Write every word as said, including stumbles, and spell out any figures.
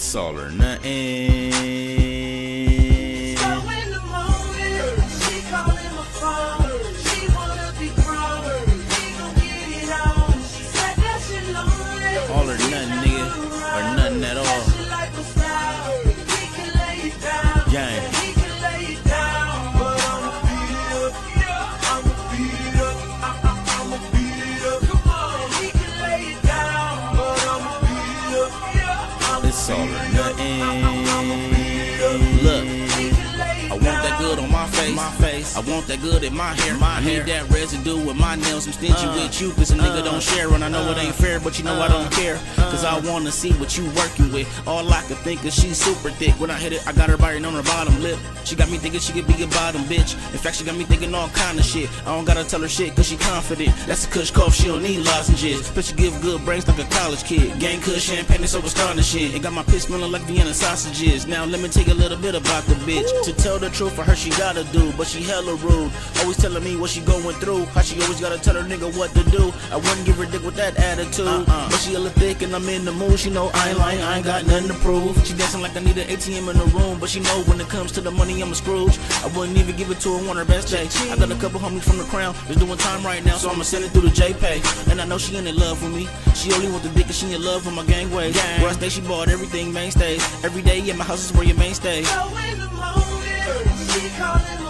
It's all or nothing. So in the morning, she calling my phone. She wanna be grown. We gon' get it on. She said that she lonely. All or nothing, nigga. Or nothing at all. She like a flower. We can lay it down. Gang. We can lay it down. But I'ma beat it up. I'ma beat it up. I- I- I'ma beat it up. Come on. We can lay it down. But I'ma beat it up. I'ma It's all or beat it up. nothing. Look, I want that good on my face, my face. I want that good in my hair, my I hair. Need that residue with my nails. I'm stingy uh, with you, cause a nigga uh, don't share. And I know uh, it ain't fair, but you know uh, I don't care. Cause I wanna see what you working with. All I can think is she's super thick. When I hit it, I got her biting on her bottom lip. She got me thinking she could be a bottom bitch. In fact, she got me thinking all kind of shit. I don't gotta tell her shit cause she confident. That's a kush cough, she don't need lozenges. But she give good brains like a college kid. Gang kush, champagne, it's over starting shit. It got my piss smelling like Vienna sausages. Now let me take a little bit about the bitch. To tell the truth, for her she gotta do, but she hella rude. Always telling me what she going through. How she always gotta tell her nigga what to do. I wouldn't give her dick with that attitude. uh-uh. But she hella thick and I'm in the mood. She know I ain't lying, I ain't got nothing to prove. She dancing like I need an A T M in the room. But she know when it comes to the money I'm a Scrooge. I wouldn't even give it to her on her best day. I got a couple homies from the Crown that's doing time right now, so I'ma send it through the J-Pay. And I know she in love with me. She only want the dick cause she in love with my gangway. Gang. Where I stay she bought everything mainstays. Every day in my house is where your mainstay. So in the morning, she calling